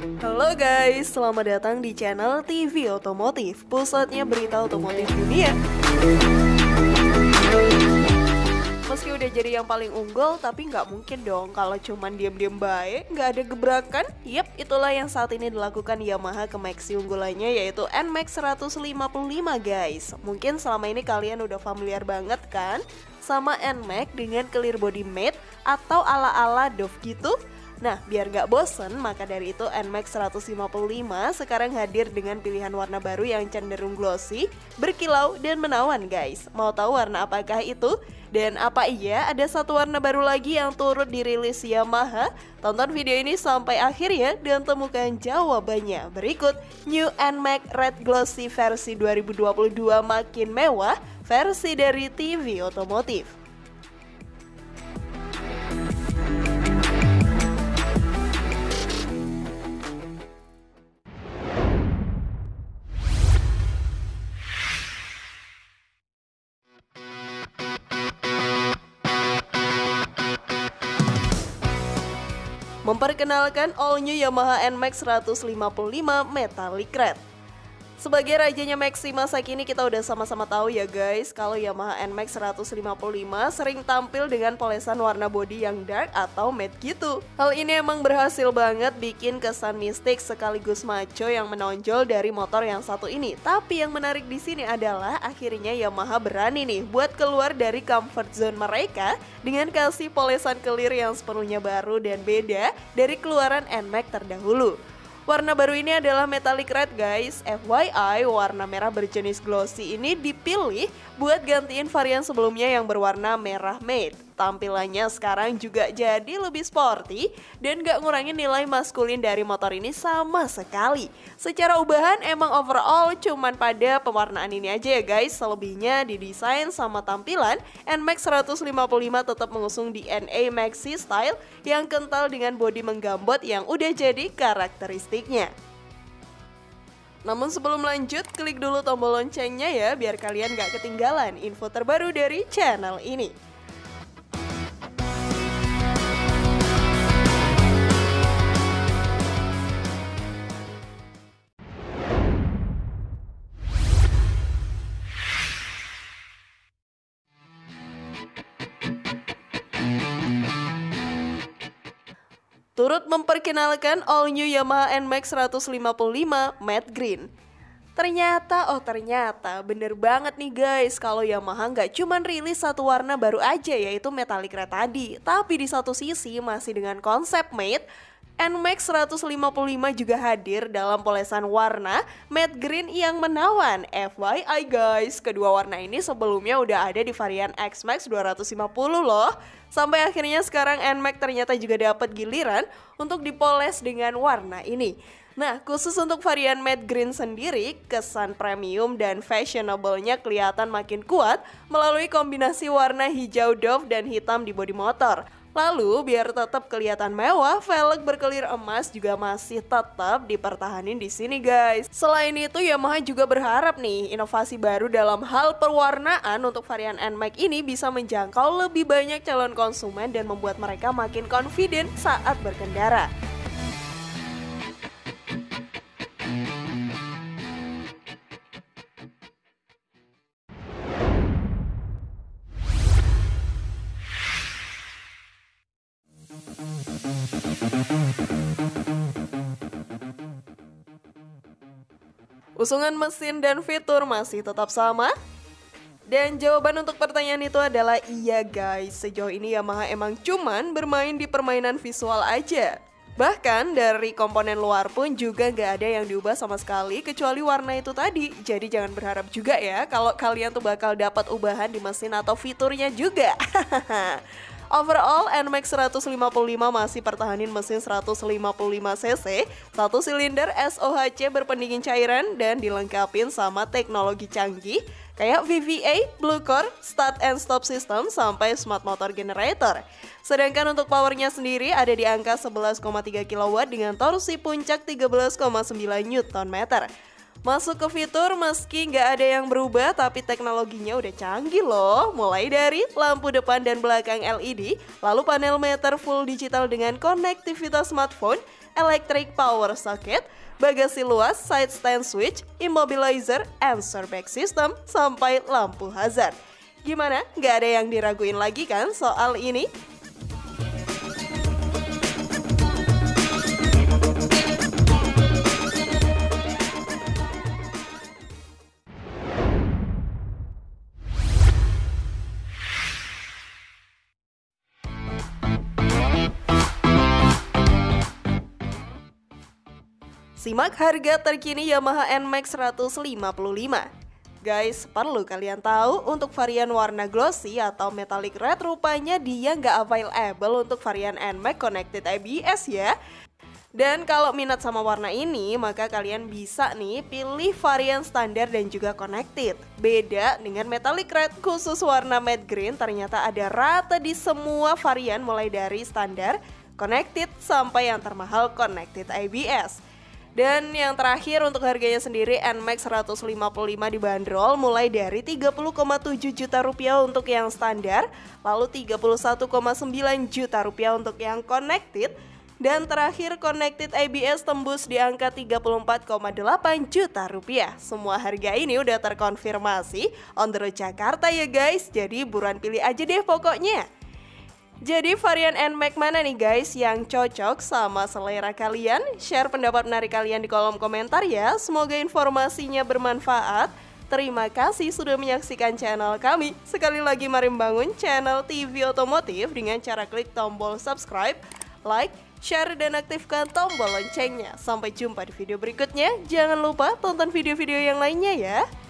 Halo guys, selamat datang di channel TV Otomotif, pusatnya berita otomotif dunia. Meski udah jadi yang paling unggul, tapi nggak mungkin dong kalau cuman diam-diam baik, nggak ada gebrakan. Yep, itulah yang saat ini dilakukan Yamaha ke Maxi unggulannya, yaitu NMAX 155 guys. Mungkin selama ini kalian udah familiar banget kan sama NMAX dengan clear body matte atau ala-ala Dove gitu. Nah, biar gak bosen, maka dari itu NMAX 155 sekarang hadir dengan pilihan warna baru yang cenderung glossy, berkilau, dan menawan guys. Mau tahu warna apakah itu? Dan apa iya ada satu warna baru lagi yang turut dirilis Yamaha? Tonton video ini sampai akhir ya dan temukan jawabannya. Berikut New NMAX Red Glossy versi 2022 makin mewah, versi dari TV Otomotif. Memperkenalkan all new Yamaha NMAX 155 Metallic Red. Sebagai rajanya Maxi masa kini kita udah sama-sama tahu ya guys, kalau Yamaha NMAX 155 sering tampil dengan polesan warna bodi yang dark atau matte gitu. Hal ini emang berhasil banget bikin kesan mistik sekaligus macho yang menonjol dari motor yang satu ini. Tapi yang menarik di sini adalah akhirnya Yamaha berani nih buat keluar dari comfort zone mereka dengan kasih polesan clear yang sepenuhnya baru dan beda dari keluaran NMAX terdahulu. Warna baru ini adalah Metallic Red guys. FYI, warna merah berjenis glossy ini dipilih buat gantiin varian sebelumnya yang berwarna merah matte. Tampilannya sekarang juga jadi lebih sporty dan gak ngurangin nilai maskulin dari motor ini sama sekali. Secara ubahan emang overall cuman pada pewarnaan ini aja ya guys. Selebihnya di desain sama tampilan, NMAX 155 tetap mengusung DNA Maxi style yang kental dengan bodi menggambot yang udah jadi karakteristiknya. Namun sebelum lanjut, klik dulu tombol loncengnya ya biar kalian gak ketinggalan info terbaru dari channel ini. Turut memperkenalkan all new Yamaha NMAX 155 Matte Green. Ternyata bener banget nih guys kalau Yamaha nggak cuman rilis satu warna baru aja yaitu Metallic Red tadi. Tapi di satu sisi masih dengan konsep matte, NMAX 155 juga hadir dalam polesan warna matte green yang menawan. FYI guys, kedua warna ini sebelumnya udah ada di varian X-Max 250 loh. Sampai akhirnya sekarang NMAX ternyata juga dapat giliran untuk dipoles dengan warna ini. Nah, khusus untuk varian matte green sendiri, kesan premium dan fashionable-nya kelihatan makin kuat melalui kombinasi warna hijau Dove dan hitam di bodi motor. Lalu, biar tetap kelihatan mewah, velg berkelir emas juga masih tetap dipertahanin di sini guys. Selain itu, Yamaha juga berharap nih, inovasi baru dalam hal pewarnaan untuk varian NMAX ini bisa menjangkau lebih banyak calon konsumen dan membuat mereka makin confident saat berkendara. Usungan mesin dan fitur masih tetap sama? Dan jawaban untuk pertanyaan itu adalah iya guys, sejauh ini Yamaha emang cuman bermain di permainan visual aja. Bahkan dari komponen luar pun juga gak ada yang diubah sama sekali kecuali warna itu tadi. Jadi jangan berharap juga ya kalau kalian tuh bakal dapat ubahan di mesin atau fiturnya juga. Overall, NMAX 155 masih pertahanin mesin 155cc, satu silinder SOHC berpendingin cairan dan dilengkapin sama teknologi canggih kayak VVA, Blue Core, Start and Stop System sampai Smart Motor Generator. Sedangkan untuk powernya sendiri ada di angka 11,3 kW dengan torsi puncak 13,9 Nm. Masuk ke fitur meski nggak ada yang berubah tapi teknologinya udah canggih loh. Mulai dari lampu depan dan belakang LED, lalu panel meter full digital dengan konektivitas smartphone, electric power socket, bagasi luas, side stand switch, immobilizer, answer back system, sampai lampu hazard. Gimana? Nggak ada yang diraguin lagi kan soal ini? Simak harga terkini Yamaha NMAX 155. Guys, perlu kalian tahu untuk varian warna glossy atau metallic red rupanya dia nggak available untuk varian NMAX Connected ABS ya. Dan kalau minat sama warna ini, maka kalian bisa nih pilih varian standar dan juga connected. Beda dengan metallic red, khusus warna matte green ternyata ada rata di semua varian mulai dari standar, connected, sampai yang termahal connected ABS. Dan yang terakhir untuk harganya sendiri NMAX 155 dibanderol mulai dari 30,7 juta rupiah untuk yang standar, lalu 31,9 juta rupiah untuk yang connected, dan terakhir connected ABS tembus di angka 34,8 juta rupiah. Semua harga ini udah terkonfirmasi on the road Jakarta ya guys, jadi buruan pilih aja deh pokoknya. Jadi varian NMAX mana nih guys yang cocok sama selera kalian? Share pendapat menarik kalian di kolom komentar ya. Semoga informasinya bermanfaat. Terima kasih sudah menyaksikan channel kami. Sekali lagi mari membangun channel TV Otomotif dengan cara klik tombol subscribe, like, share, dan aktifkan tombol loncengnya. Sampai jumpa di video berikutnya. Jangan lupa tonton video-video yang lainnya ya.